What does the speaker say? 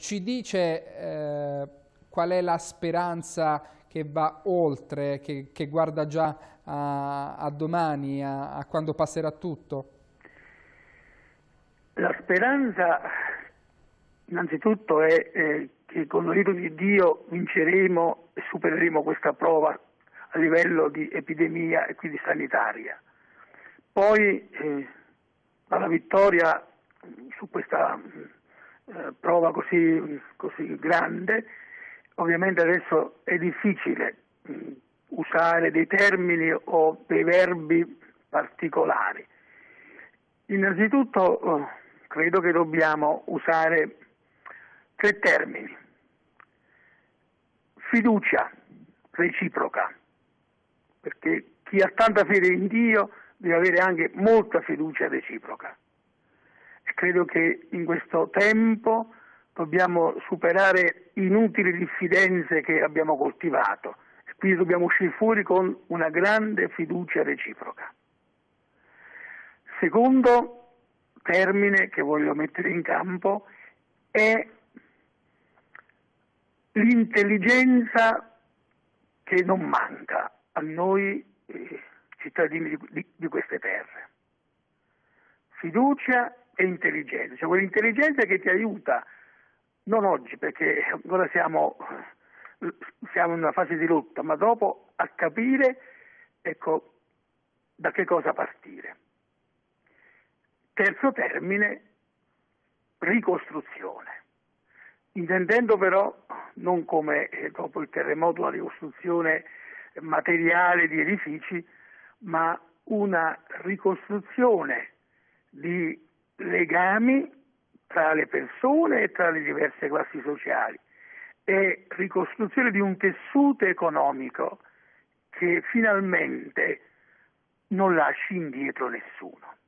ci dice qual è la speranza che va oltre, che guarda già a domani, a quando passerà tutto? La speranza innanzitutto è che con l'aiuto di Dio vinceremo e supereremo questa prova a livello di epidemia e quindi sanitaria. Poi alla vittoria su questa prova così grande, ovviamente adesso è difficile usare dei termini o dei verbi particolari. Innanzitutto credo che dobbiamo usare 3 termini: fiducia reciproca, perché chi ha tanta fede in Dio deve avere anche molta fiducia reciproca. E credo che in questo tempo dobbiamo superare inutili diffidenze che abbiamo coltivato e quindi dobbiamo uscire fuori con una grande fiducia reciproca. Secondo termine che voglio mettere in campo è l'intelligenza che non manca a noi cittadini di queste terre. Fiducia e intelligenza, cioè quell'intelligenza che ti aiuta, non oggi perché ancora siamo in una fase di lotta, ma dopo a capire, ecco, da che cosa partire. Terzo termine, ricostruzione, intendendo però non come dopo il terremoto la ricostruzione materiale di edifici, ma una ricostruzione di legami tra le persone e tra le diverse classi sociali e ricostruzione di un tessuto economico che finalmente non lasci indietro nessuno.